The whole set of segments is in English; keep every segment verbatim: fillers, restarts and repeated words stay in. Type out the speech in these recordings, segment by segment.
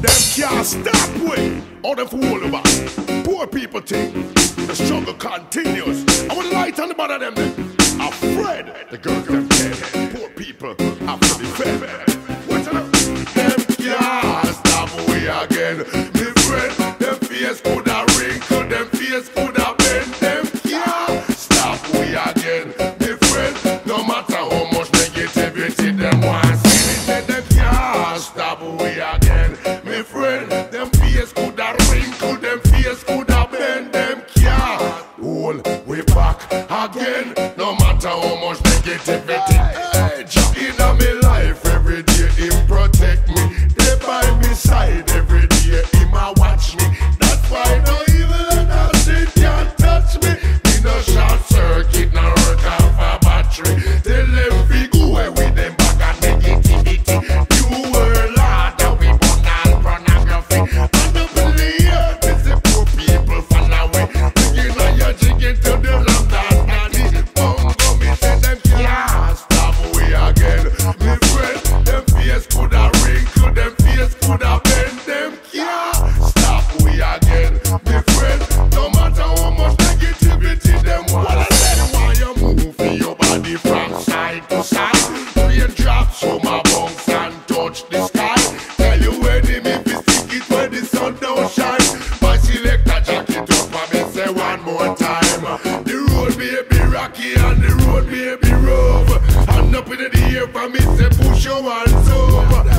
Them can't stop we. All them fool about. Poor people think the struggle continues. I want to light on the bottom of them. I'm Fred, the girls them dead. Poor people have to be fed. What's up? Them can't stop we again. Me friend, them face coulda wrinkle, them face coulda bend. Them can't stop we again. Me friend, no matter how much negativity them want see it, them can't stop we again. Me friend, them face coulda wrinkle, them face coulda bend. Them can't hold we back again. No matter how much negativity. Hey, Jah inna me life every day, him protect me. They by me side every day, him a watch me. That's why no evil and nothing can touch me. Me no short circuit, no hurt off a battery. Tell them we go away with them back at negativity. You were Lord that we burn all pornography. I don't believe it's the poor people fall away. Jigging on your jigging to the lamb that nanny. Mungo me say them can't stop we again. Me friend, them face coulda wrinkle, them face coulda bend. Them can't stop we again. Me friend, no matter how much negativity them want. Well, I said why you move your body from side to side. Rain drops from my bones and touch the sky. Tell you enemy if you stick it when the sun don't shine. My selector jacket up and me say one more time. The road may be rocky and the road may be rough. And up in the air for me say push your hands up.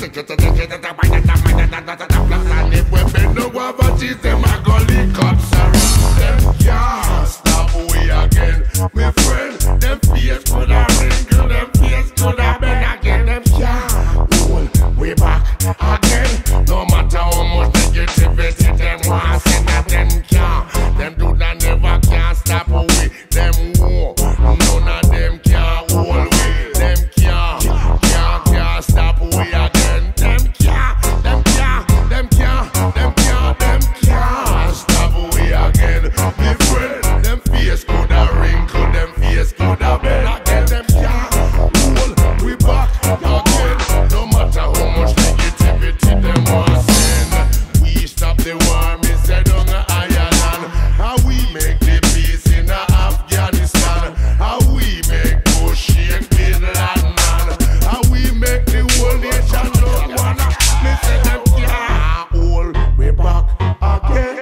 And if we bend no guava cheese, them a go lick up sorrow. Them can't stop we again. Me friend, them face coulda wrinkle, them face coulda bend again. Them can't hold we back again. No matter how much negativity them want, say that them can't. Them do that never can stop we. Them won't. None of them can hold we. Them can't, can't, can't stop we again. Them can't, them can't, them can't, them can't, them can't stop we again. Me friend, them face coulda wrinkle, them face coulda bend again. Them can't hold we back again. No matter how much negativity them want send. We stop the war, me say down a Ireland. How we make the peace in Afghanistan. How we make Bush shake Bin Laden. How we make the whole nation love one. Me say them can't hold we back again.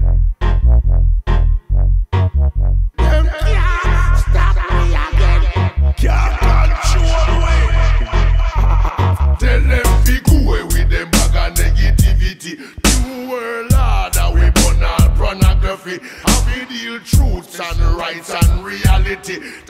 Them can't stop me again. Can't control we. Tell them we go away with them bag of negativity. You were Lord that we burn all pornography. Have we deal truths and rights and reality.